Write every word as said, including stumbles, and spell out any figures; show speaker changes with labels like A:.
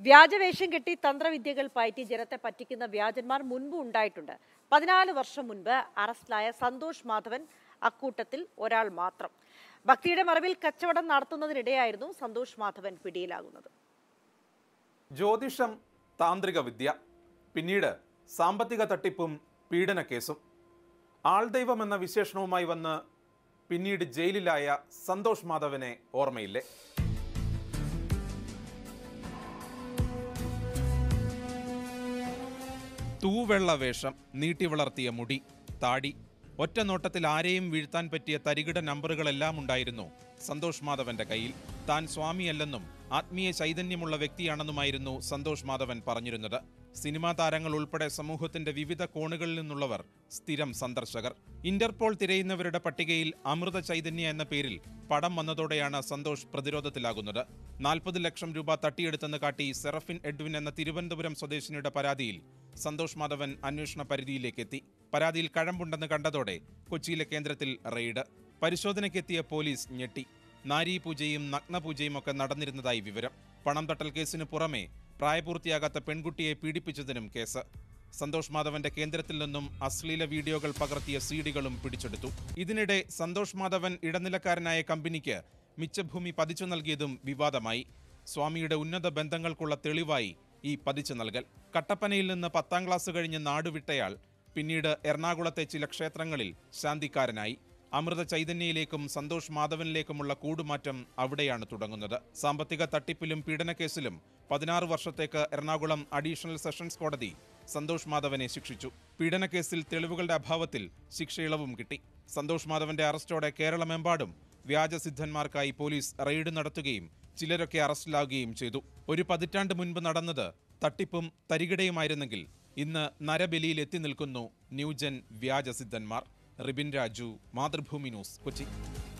A: വ്യാജവേഷം കെട്ടി തന്ത്രവിദ്യകൾ പയറ്റി ജനത്തെ പറ്റിക്കുന്ന വ്യാജന്മാർ മുൻപ് ഉണ്ടായിട്ടുണ്ട്. പതിനാല് വർഷം മുൻപ് അറസ്റ്റിലായ സന്തോഷ് മാധവൻ അക്കൂട്ടത്തിൽ ഒരാൾ മാത്രം. ഭക്തിയുടെ മറവിൽ കച്ചവടം നടത്തുന്നതിനിടെയായിരുന്നു സന്തോഷ് മാധവൻ പിടിയിലാകുന്നത്.
B: ജ്യോതിഷം, താന്ത്രിക വിദ്യ, പിന്നീട് സാമ്പത്തിക തട്ടിപ്പും പീഡന കേസും. ആൾദൈവം എന്ന വിശേഷണവുമായി വന്ന് പിന്നീട് ജയിലിലായ സന്തോഷ് മാധവനെ ഓർമ്മയില്ലേ? തൂവെള്ള വേഷം, നീട്ടി വളർത്തിയ മുടി, താടി, ഒറ്റ നോട്ടത്തിൽ ആരെയും വീഴ്ത്താൻ പറ്റിയ തരികിട നമ്പറുകളെല്ലാം ഉണ്ടായിരുന്നു സന്തോഷ് മാധവന്റെ കയ്യിൽ. താൻ സ്വാമിയല്ലെന്നും ആത്മീയ ചൈതന്യമുള്ള വ്യക്തിയാണെന്നുമായിരുന്നു സന്തോഷ് മാധവൻ പറഞ്ഞിരുന്നത്. സിനിമാ താരങ്ങൾ ഉൾപ്പെടെ സമൂഹത്തിന്റെ വിവിധ കോണുകളിൽ നിന്നുള്ളവർ സ്ഥിരം സന്ദർശകർ. ഇന്റർപോൾ തിരയുന്നവരുടെ പട്ടികയിൽ അമൃത ചൈതന്യ എന്ന പേരിൽ പടം വന്നതോടെയാണ് സന്തോഷ് പ്രതിരോധത്തിലാകുന്നത്. നാൽപ്പത് ലക്ഷം രൂപ തട്ടിയെടുത്തെന്ന് കാട്ടി സെറഫിൻ എഡ്വിൻ എന്ന തിരുവനന്തപുരം സ്വദേശിനിയുടെ പരാതിയിൽ സന്തോഷ് മാധവൻ അന്വേഷണ പരിധിയിലേക്കെത്തി. പരാതിയിൽ കഴമ്പുണ്ടെന്ന് കണ്ടതോടെ കൊച്ചിയിലെ കേന്ദ്രത്തിൽ റെയ്ഡ്. പരിശോധനയ്ക്കെത്തിയ പോലീസ് ഞെട്ടി. നാരീപൂജയും നഗ്നപൂജയും ഒക്കെ നടന്നിരുന്നതായി വിവരം. പണം തട്ടൽ കേസിന് പുറമെ പ്രായപൂർത്തിയാകാത്ത പെൺകുട്ടിയെ പീഡിപ്പിച്ചതിനും കേസ്. സന്തോഷ് മാധവന്റെ കേന്ദ്രത്തിൽ നിന്നും അശ്ലീല വീഡിയോകൾ പകർത്തിയ സീഡികളും പിടിച്ചെടുത്തു. ഇതിനിടെ സന്തോഷ് മാധവൻ ഇടനിലക്കാരനായ കമ്പനിക്ക് മിച്ചഭൂമി പതിച്ചു നൽകിയതും വിവാദമായി. സ്വാമിയുടെ ഉന്നത ബന്ധങ്ങൾക്കുള്ള തെളിവായി ഈ പതിച്ചു നൽകൽ. കട്ടപ്പനയിൽ നിന്ന് പത്താം ക്ലാസ് കഴിഞ്ഞ് നാടുവിട്ടയാൾ പിന്നീട് എറണാകുളത്തെ ചില ക്ഷേത്രങ്ങളിൽ ശാന്തിക്കാരനായി. അമൃത ചൈതന്യയിലേക്കും സന്തോഷ് മാധവനിലേക്കുമുള്ള കൂടുമാറ്റം അവിടെയാണ് തുടങ്ങുന്നത്. സാമ്പത്തിക തട്ടിപ്പിലും പീഡനക്കേസിലും പതിനാറ് വർഷത്തേക്ക് എറണാകുളം അഡീഷണൽ സെഷൻസ് കോടതി സന്തോഷ് മാധവനെ ശിക്ഷിച്ചു. പീഡനക്കേസിൽ തെളിവുകളുടെ അഭാവത്തിൽ ശിക്ഷയിളവും കിട്ടി. സന്തോഷ് മാധവന്റെ അറസ്റ്റോടെ കേരളമെമ്പാടും വ്യാജസിദ്ധന്മാർക്കായി പോലീസ് റെയ്ഡ് നടത്തുകയും ചിലരൊക്കെ അറസ്റ്റിലാവുകയും ചെയ്തു. ഒരു പതിറ്റാണ്ട് മുൻപ് നടന്നത് തട്ടിപ്പും തരികിടയുമായിരുന്നെങ്കിൽ ഇന്ന് നരബലിയിൽ എത്തി നിൽക്കുന്നു ന്യൂജൻ വ്യാജസിദ്ധന്മാർ. റിബിൻ രാജു, മാതൃഭൂമി ന്യൂസ്, കൊച്ചി.